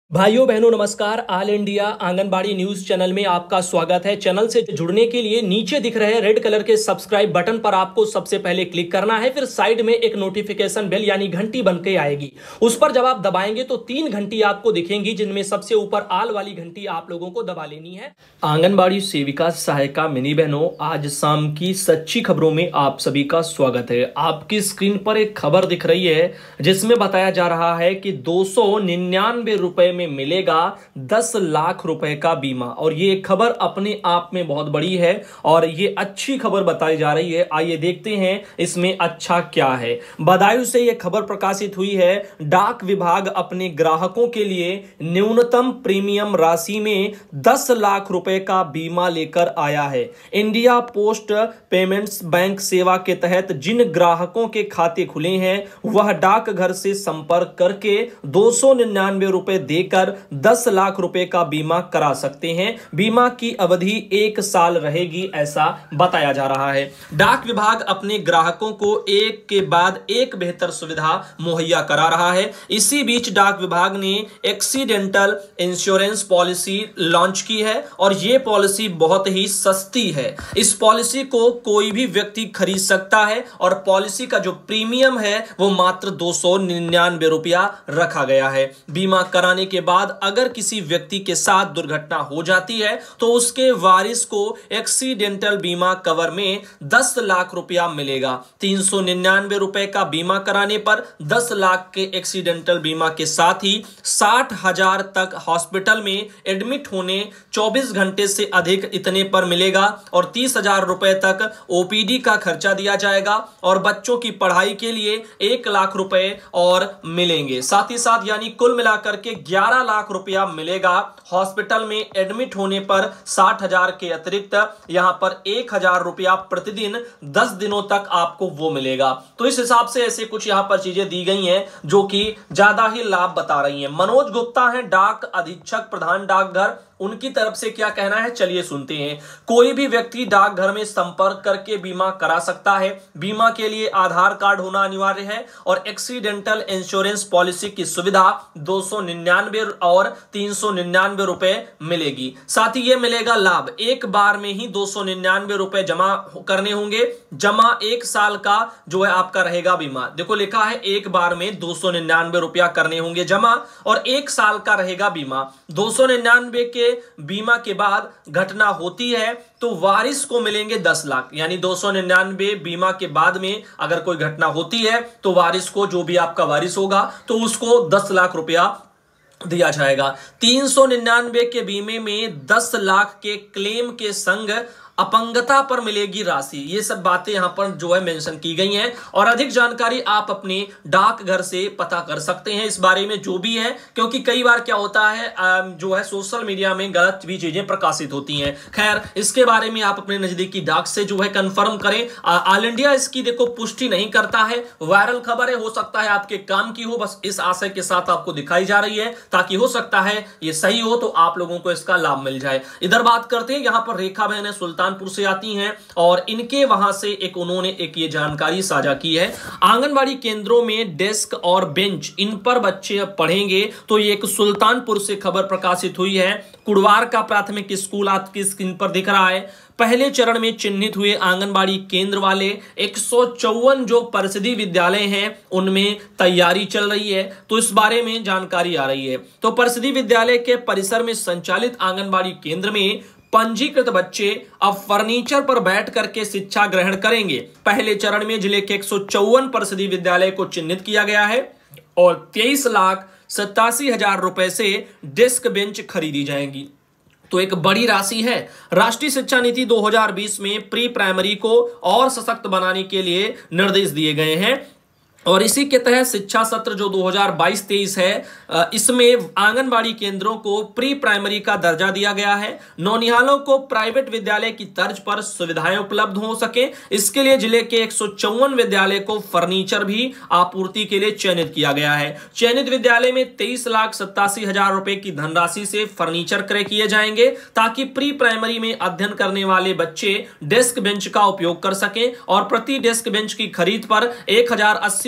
भाइयों बहनों नमस्कार। All India anganwadi news channel में आपका स्वागत है। चैनल से जुड़ने के लिए नीचे दिख रहे रेड कलर के सब्सक्राइब बटन पर आपको सबसे पहले क्लिक करना है। फिर साइड में एक नोटिफिकेशन बेल यानी घंटी बन के आएगी, उस पर जब आप दबाएंगे तो 3 घंटी आपको दिखेंगी, जिनमें सबसे ऊपर आल वाली घंटी आप लोगों को दबा लेनी है। आंगनबाड़ी सेविका सहायिका मिनी बहनों, आज शाम की सच्ची खबरों में आप सभी का स्वागत है। आपकी स्क्रीन पर एक खबर दिख रही है जिसमें बताया जा रहा है कि 299 रुपए में मिलेगा 10 लाख रुपए का बीमा। और ये खबर अपने आप में बहुत बड़ी है और ये अच्छी खबर बताई जा रही है। आइए देखते हैं इसमें अच्छा क्या है। बदायूं से ये खबर प्रकाशित हुई है। डाक विभाग अपने ग्राहकों के लिए न्यूनतम प्रीमियम राशि में 10 लाख रुपए का बीमा लेकर आया है। इंडिया पोस्ट पेमेंट्स बैंक सेवा के तहत जिन ग्राहकों के खाते खुले हैं वह डाकघर से संपर्क करके 299 रुपए देकर 10 लाख रुपए का बीमा करा सकते हैं। बीमा की अवधि 1 साल रहेगी, ऐसा बताया जा रहा है। डाक विभाग अपने ग्राहकों को एक के बाद एक बेहतर सुविधा मुहैया करा रहा है। इसी बीच डाक विभाग ने एक्सीडेंटल इंश्योरेंस पॉलिसी लॉन्च की है और यह पॉलिसी बहुत ही सस्ती है। इस पॉलिसी को कोई भी व्यक्ति खरीद सकता है और पॉलिसी का जो प्रीमियम है वो मात्र 299 रुपया रखा गया है। बीमा कराने के बाद अगर किसी व्यक्ति के साथ दुर्घटना हो जाती है तो उसके वारिस को एक्सीडेंटल बीमा कवर में 10 लाख रुपया मिलेगा। 399 रुपए का बीमा कराने पर 10 लाख के एक्सीडेंटल बीमा के साथ ही 60,000 तक हॉस्पिटल में एडमिट होने 24 घंटे से अधिक इतने पर मिलेगा और 30,000 रुपए तक ओपीडी का खर्चा दिया जाएगा और बच्चों की पढ़ाई के लिए 1 लाख रुपए और मिलेंगे। साथ ही साथ यानी कुल मिलाकर के 11 लाख रुपया मिलेगा। हॉस्पिटल में एडमिट होने पर 60,000 के अतिरिक्त यहां पर 1,000 रुपया प्रतिदिन 10 दिनों तक आपको वो मिलेगा। तो इस हिसाब से ऐसे कुछ यहां पर चीजें दी गई हैं जो कि ज्यादा ही लाभ बता रही हैं। मनोज गुप्ता हैं डाक अधीक्षक प्रधान डाकघर, उनकी तरफ से क्या कहना है चलिए सुनते हैं। कोई भी व्यक्ति डाकघर में संपर्क करके बीमा करा सकता है। बीमा के लिए आधार कार्ड होना अनिवार्य है और एक्सीडेंटल इंश्योरेंस पॉलिसी की सुविधा 299 और 399 रुपए मिलेगी। साथ ही यह मिलेगा लाभ, एक बार में ही 299 रुपए जमा करने होंगे। जमा 1 साल का जो है आपका रहेगा बीमा। देखो लिखा है एक बार में 299 रुपया करने होंगे जमा और 1 साल का रहेगा बीमा। 299 के बीमा के बाद घटना होती है तो वारिस को मिलेंगे 10 लाख, यानी 299 बीमा के बाद में अगर कोई घटना होती है तो वारिस को, जो भी आपका वारिस होगा, तो उसको 10 लाख रुपया दिया जाएगा। 399 के बीमे में 10 लाख के क्लेम के संग अपंगता पर मिलेगी राशि। ये सब बातें यहां पर जो है मेंशन की गई हैं और अधिक जानकारी आप अपने डाकघर से पता कर सकते हैं इस बारे में जो भी है, क्योंकि कई बार क्या होता है जो है सोशल मीडिया में गलत भी चीजें प्रकाशित होती हैं। खैर इसके बारे में आप अपने नजदीकी डाक से जो है कंफर्म करें। ऑल इंडिया इसकी देखो पुष्टि नहीं करता है, वायरल खबर है, हो सकता है आपके काम की हो, बस इस आशय के साथ आपको दिखाई जा रही है ताकि हो सकता है ये सही हो तो आप लोगों को इसका लाभ मिल जाए। इधर बात करते हैं, यहां पर रेखा बहन सुल्तानपुर से आती हैं और इनके वहां से उन्होंने ये जानकारी साझा की है। आंगनबाड़ी केंद्रों में डेस्क और बेंच इन पर बच्चे पढ़ेंगे, तो ये एक सुल्तानपुर से खबर प्रकाशित हुई है। कुड़वार का प्राथमिक स्कूल आपकी स्क्रीन पर दिख रहा है। पहले चरण में चिन्हित हुए आंगनबाड़ी केंद्र वाले 154 जो परिषदीय विद्यालय हैं उनमें तैयारी चल रही है, तो इस बारे में जानकारी आ रही है। तो परिषदीय विद्यालय के परिसर में संचालित आंगनबाड़ी केंद्र में पंजीकृत बच्चे अब फर्नीचर पर बैठ करके शिक्षा ग्रहण करेंगे। पहले चरण में जिले के 154 परिषदीय विद्यालय को चिन्हित किया गया है और 23,87,000 रुपए से डेस्क बेंच खरीदी जाएंगी। तो एक बड़ी राशि है। राष्ट्रीय शिक्षा नीति 2020 में प्री प्राइमरी को और सशक्त बनाने के लिए निर्देश दिए गए हैं और इसी के तहत शिक्षा सत्र जो 2022-23 है इसमें आंगनबाड़ी केंद्रों को प्री प्राइमरी का दर्जा दिया गया है। नौनिहालों को प्राइवेट विद्यालय की तर्ज पर सुविधाएं उपलब्ध हो सके, इसके लिए जिले के 154 विद्यालय को फर्नीचर भी आपूर्ति के लिए चयनित किया गया है। चयनित विद्यालय में 23,87,000 रुपए की धनराशि से फर्नीचर क्रय किए जाएंगे ताकि प्री प्राइमरी में अध्ययन करने वाले बच्चे डेस्क बेंच का उपयोग कर सकें और प्रति डेस्क बेंच की खरीद पर 1,080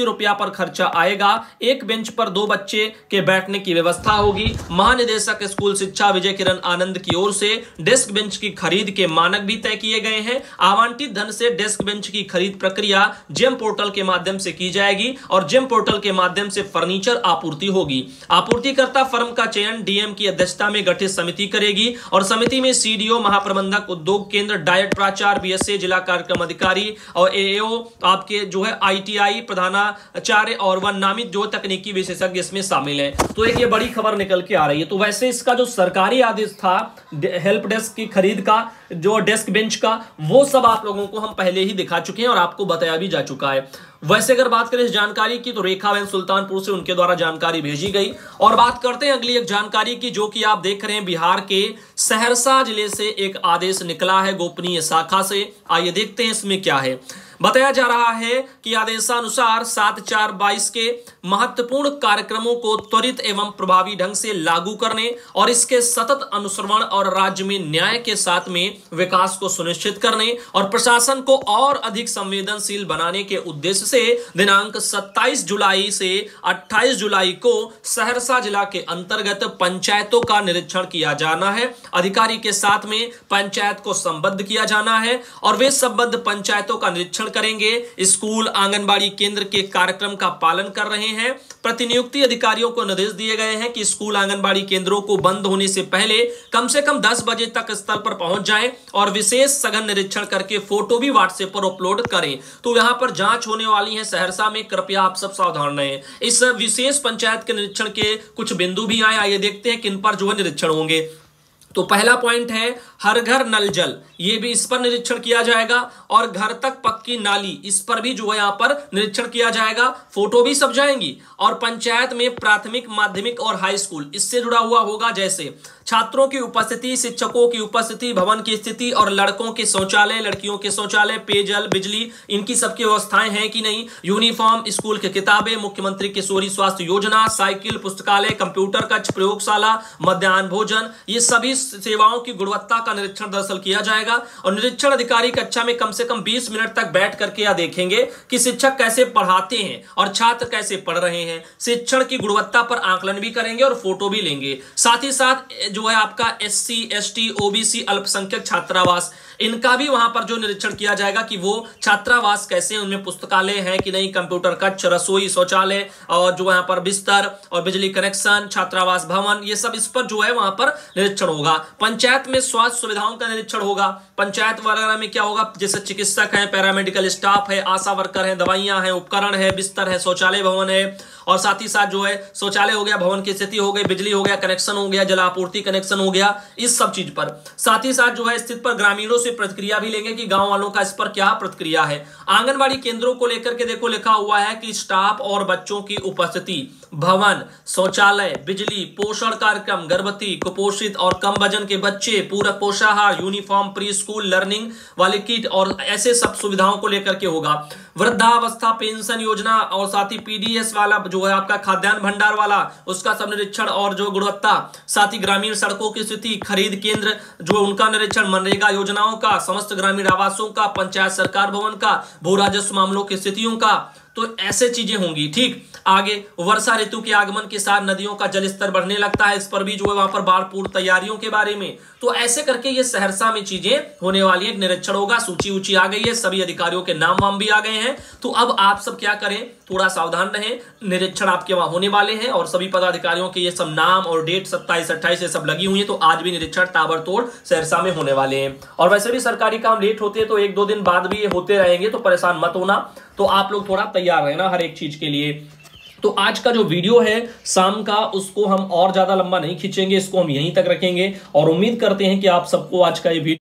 रुपया पर खर्चा आएगा। एक बेंच पर 2 बच्चे के बैठने की व्यवस्था होगी। महानिदेशक स्कूल शिक्षा विजय किरण आनंद की ओर से डेस्क बेंच की खरीद के मानक भी तय किए गए हैं। आवंटित धन से डेस्क बेंच की खरीद प्रक्रिया जेम पोर्टल के माध्यम से की जाएगी और जेम पोर्टल के माध्यम से फर्नीचर आपूर्ति होगी। आपूर्तिकर्ता फर्म का चयन डीएम की अध्यक्षता में गठित समिति करेगी और समिति में सीडीओ, महाप्रबंधक, उद्योग केंद्र, डायट प्राचार्य, बीएसए, जिला कार्यक्रम अधिकारी और एएओ, आपके जो है आईटीआई प्रधानाचार्य और वन नामित जो तकनीकी विशेषज्ञ इसमें शामिल है। तो एक ये बड़ी खबर निकल के आ रही है। तो वैसे इसका जो सरकारी आदेश था हेल्प डेस्क की खरीद का, जो डेस्क बेंच का, वो सब आप लोगों को हम पहले ही दिखा चुके हैं और आपको बताया भी जा चुका है। वैसे अगर बात करें इस जानकारी की तो रेखा बहन सुल्तानपुर से उनके द्वारा जानकारी भेजी गई। और बात करते हैं अगली एक जानकारी की, जो कि आप देख रहे हैं बिहार के सहरसा जिले से एक आदेश निकला है गोपनीय शाखा से। आइए देखते हैं इसमें क्या है। बताया जा रहा है कि आदेशानुसार 7/4/22 के महत्वपूर्ण कार्यक्रमों को त्वरित एवं प्रभावी ढंग से लागू करने और इसके सतत अनुश्रवण और राज्य में न्याय के साथ में विकास को सुनिश्चित करने और प्रशासन को और अधिक संवेदनशील बनाने के उद्देश्य से दिनांक 27 जुलाई से 28 जुलाई को सहरसा जिला के अंतर्गत पंचायतों का निरीक्षण किया जाना है। अधिकारी के साथ में पंचायत को संबद्ध किया जाना है और वे संबद्ध पंचायतों का निरीक्षण करेंगे। स्कूल, आंगनबाड़ी केंद्र के कार्यक्रम का पालन कर रहे हैं। प्रतिनियुक्ति अधिकारियों को निर्देश दिए गए हैं कि स्कूल, आंगनबाड़ी केंद्रों को बंद होने से पहले कम से कम 10 बजे तक स्थल पर पहुंच जाएं और विशेष सघन निरीक्षण करके फोटो भी व्हाट्सएप पर अपलोड करें। तो यहां पर जांच होने वाली है सहरसा में, कृपया आप सब सावधान रहें। इस विशेष पंचायत के निरीक्षण के कुछ बिंदु भी आए, आइए देखते हैं किन पर जो है निरीक्षण होंगे। तो पहला पॉइंट है हर घर नल जल, ये भी इस पर निरीक्षण किया जाएगा और घर तक पक्की नाली, इस पर भी जो है यहां पर निरीक्षण किया जाएगा। फोटो भी सब जाएंगी। और पंचायत में प्राथमिक, माध्यमिक और हाई स्कूल इससे जुड़ा हुआ होगा, जैसे छात्रों की उपस्थिति, शिक्षकों की उपस्थिति, भवन की स्थिति और लड़कों के शौचालय, लड़कियों के शौचालय, पेयजल, बिजली, इनकी सबकी व्यवस्थाएं हैं कि नहीं, यूनिफॉर्म, स्कूल की किताबें, मुख्यमंत्री किशोरी स्वास्थ्य योजना, साइकिल, पुस्तकालय, कंप्यूटर कक्ष, प्रयोगशाला, मध्याह्न भोजन, ये सभी सेवाओं की गुणवत्ता का निरीक्षण दरअसल किया जाएगा। और निरीक्षण अधिकारी कक्षा में कम से कम 20 मिनट तक बैठ करके यह देखेंगे कि शिक्षक कैसे पढ़ाते हैं और छात्र कैसे पढ़ रहे हैं। शिक्षण की गुणवत्ता पर आकलन भी करेंगे और फोटो भी लेंगे। साथ ही साथ जो है आपका एससी, एसटी, ओबीसी, अल्पसंख्यक छात्रावास, इनका भी वहां पर जो निरीक्षण किया जाएगा कि वो छात्रावास कैसे, उनमें पुस्तकालय है कि नहीं, कंप्यूटर कक्ष, रसोई, शौचालय और जो यहाँ पर बिस्तर और बिजली कनेक्शन, छात्रावास भवन, ये सब इस पर जो है वहां पर निरीक्षण होगा। पंचायत में स्वास्थ्य सुविधाओं का निरीक्षण होगा। पंचायत वगैरह में क्या होगा, जैसे चिकित्सक है, पैरामेडिकल स्टाफ है, आशा वर्कर है, दवाइयां हैं, उपकरण है, बिस्तर है, शौचालय भवन है और साथ ही साथ जो है शौचालय हो गया, भवन की स्थिति हो गई, बिजली हो गया, कनेक्शन हो गया, जल आपूर्ति कनेक्शन हो गया, इस सब चीज पर। साथ ही साथ जो है स्थिति पर ग्रामीणों से प्रतिक्रिया भी लेंगे कि गांव वालों का इस पर क्या प्रतिक्रिया है। आंगनबाड़ी केंद्रों को लेकर के देखो लिखा हुआ है कि स्टाफ और बच्चों की उपस्थिति, भवन, शौचालय, बिजली, पोषण कार्यक्रम, गर्भवती, कुपोषित और कम वजन के बच्चे, पूरक पोषाहार, यूनिफॉर्म, प्री स्कूल लर्निंग वाली किट और ऐसे सब सुविधाओं को लेकर के होगा। वृद्धावस्था पेंशन योजना और साथ ही पीडीएस वाला जो है आपका खाद्यान्न भंडार वाला, उसका सब निरीक्षण और जो गुणवत्ता, साथ ही ग्रामीण सड़कों की स्थिति, खरीद केंद्र जो उनका निरीक्षण, मनरेगा योजनाओं का, समस्त ग्रामीण आवासों का, पंचायत सरकार भवन का, भू राजस्व मामलों की स्थितियों का, तो ऐसे चीजें होंगी। ठीक, आगे वर्षा ऋतु के आगमन के साथ नदियों का जलस्तर बढ़ने लगता है, इस पर भी जो है वहां पर बाढ़ पूर्व तैयारियों के बारे में, तो ऐसे करके ये सहरसा में चीजें होने वाली है। निरीक्षण होगा, सूची ऊंची आ गई है, सभी अधिकारियों के नाम वाम भी आ गए हैं। तो अब आप सब क्या करें, थोड़ा सावधान रहें, निरीक्षण आपके वहां होने वाले हैं और सभी पदाधिकारियों के ये सब नाम और डेट 27, 28 ये सब लगी हुई है। तो आज भी निरीक्षण ताबड़तोड़ सहरसा में होने वाले हैं। और वैसे भी सरकारी काम लेट होते हैं तो 1-2 दिन बाद भी ये होते रहेंगे, तो परेशान मत होना। तो आप लोग थोड़ा तैयार रहना हर एक चीज के लिए। तो आज का जो वीडियो है शाम का, उसको हम और ज्यादा लंबा नहीं खींचेंगे, इसको हम यहीं तक रखेंगे और उम्मीद करते हैं कि आप सबको आज का ये वीडियो